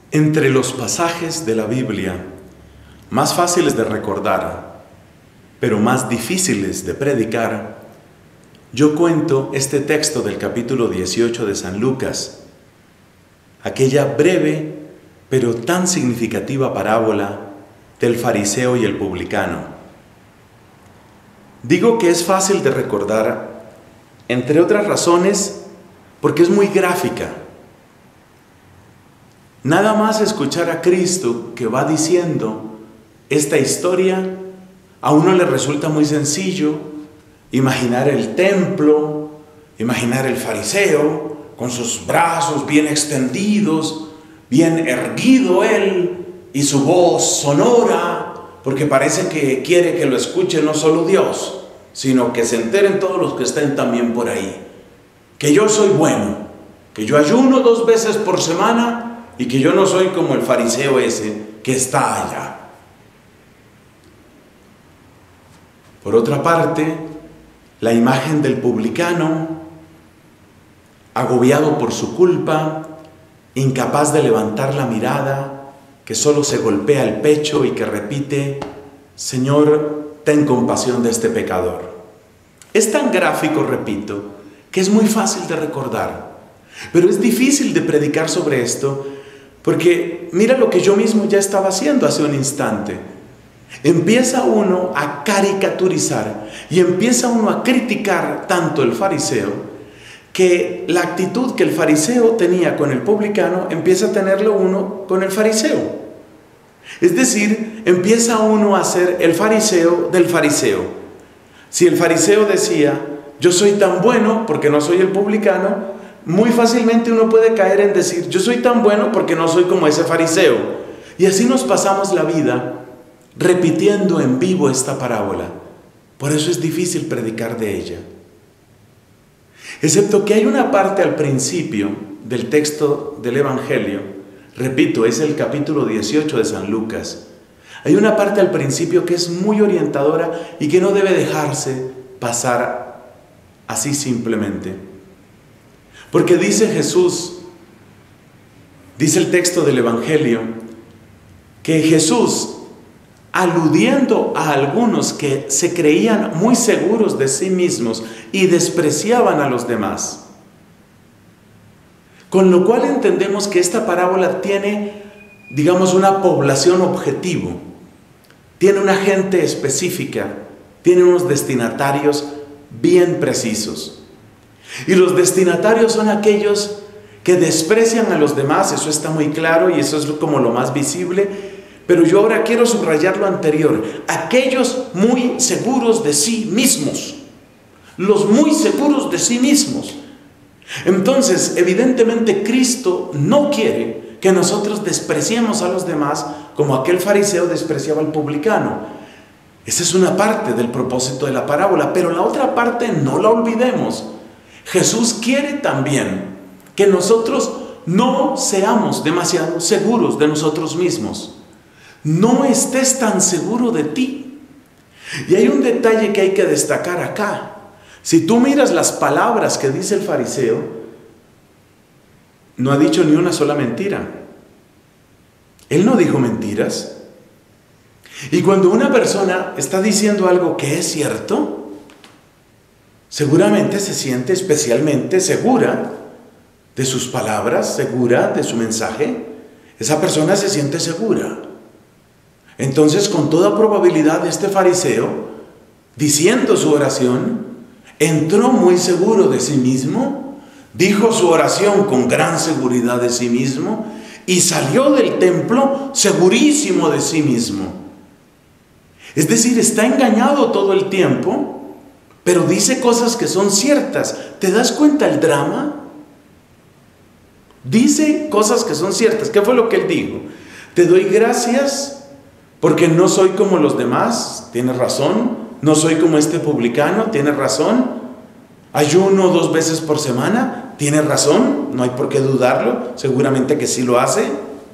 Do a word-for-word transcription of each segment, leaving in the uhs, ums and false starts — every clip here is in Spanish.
Entre los pasajes de la Biblia más fáciles de recordar, pero más difíciles de predicar, yo cuento este texto del capítulo dieciocho de San Lucas, aquella breve pero tan significativa parábola del fariseo y el publicano. Digo que es fácil de recordar, entre otras razones, porque es muy gráfica. Nada más escuchar a Cristo que va diciendo esta historia, a uno le resulta muy sencillo imaginar el templo, imaginar el fariseo con sus brazos bien extendidos, bien erguido él y su voz sonora, porque parece que quiere que lo escuche no solo Dios, sino que se enteren todos los que estén también por ahí, que yo soy bueno, que yo ayuno dos veces por semana y que yo no soy como el fariseo ese que está allá. Por otra parte, la imagen del publicano, agobiado por su culpa, incapaz de levantar la mirada, que solo se golpea el pecho y que repite: Señor, ten compasión de este pecador. Es tan gráfico, repito, que es muy fácil de recordar, pero es difícil de predicar sobre esto, porque mira lo que yo mismo ya estaba haciendo hace un instante. Empieza uno a caricaturizar y empieza uno a criticar tanto el fariseo, que la actitud que el fariseo tenía con el publicano empieza a tenerlo uno con el fariseo. Es decir, empieza uno a ser el fariseo del fariseo. Si el fariseo decía: yo soy tan bueno porque no soy el publicano, muy fácilmente uno puede caer en decir: yo soy tan bueno porque no soy como ese fariseo. Y así nos pasamos la vida repitiendo en vivo esta parábola. Por eso es difícil predicar de ella. Excepto que hay una parte al principio del texto del Evangelio, repito, es el capítulo dieciocho de San Lucas. Hay una parte al principio que es muy orientadora y que no debe dejarse pasar así simplemente. Porque dice Jesús, dice el texto del Evangelio, que Jesús, aludiendo a algunos que se creían muy seguros de sí mismos y despreciaban a los demás, con lo cual entendemos que esta parábola tiene, digamos, una población objetivo, tiene una gente específica, tiene unos destinatarios bien precisos. Y los destinatarios son aquellos que desprecian a los demás, eso está muy claro y eso es como lo más visible. Pero yo ahora quiero subrayar lo anterior: aquellos muy seguros de sí mismos, los muy seguros de sí mismos. Entonces, evidentemente, Cristo no quiere que nosotros despreciemos a los demás como aquel fariseo despreciaba al publicano. Esa es una parte del propósito de la parábola, pero la otra parte no la olvidemos. Jesús quiere también que nosotros no seamos demasiado seguros de nosotros mismos. No estés tan seguro de ti. Y hay un detalle que hay que destacar acá. Si tú miras las palabras que dice el fariseo, no ha dicho ni una sola mentira. Él no dijo mentiras. Y cuando una persona está diciendo algo que es cierto, seguramente se siente especialmente segura de sus palabras, segura de su mensaje. Esa persona se siente segura. Entonces, con toda probabilidad, este fariseo, diciendo su oración, entró muy seguro de sí mismo, dijo su oración con gran seguridad de sí mismo y salió del templo segurísimo de sí mismo. Es decir, está engañado todo el tiempo, pero dice cosas que son ciertas. ¿Te das cuenta el drama? Dice cosas que son ciertas. ¿Qué fue lo que él dijo? Te doy gracias porque no soy como los demás, tienes razón. No soy como este publicano, tienes razón. Ayuno dos veces por semana, tienes razón, no hay por qué dudarlo, seguramente que sí lo hace.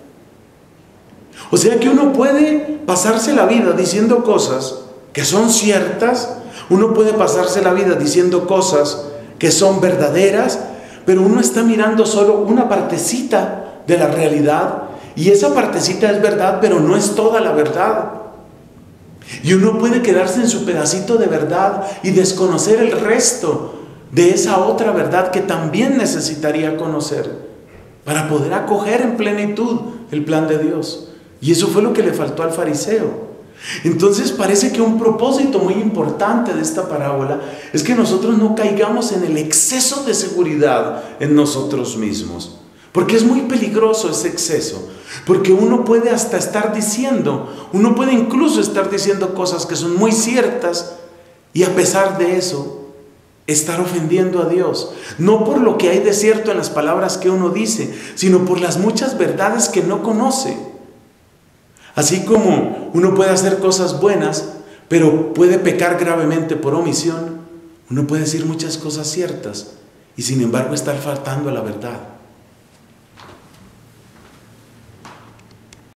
O sea que uno puede pasarse la vida diciendo cosas que son ciertas, uno puede pasarse la vida diciendo cosas que son verdaderas, pero uno está mirando solo una partecita de la realidad Y esa partecita es verdad, pero no es toda la verdad. Y uno puede quedarse en su pedacito de verdad y desconocer el resto de esa otra verdad que también necesitaría conocer para poder acoger en plenitud el plan de Dios. Y eso fue lo que le faltó al fariseo. Entonces parece que un propósito muy importante de esta parábola es que nosotros no caigamos en el exceso de seguridad en nosotros mismos. Porque es muy peligroso ese exceso. Porque uno puede hasta estar diciendo, uno puede incluso estar diciendo cosas que son muy ciertas y a pesar de eso estar ofendiendo a Dios. No por lo que hay de cierto en las palabras que uno dice, sino por las muchas verdades que no conoce. Así como uno puede hacer cosas buenas, pero puede pecar gravemente por omisión, uno puede decir muchas cosas ciertas y sin embargo estar faltando a la verdad.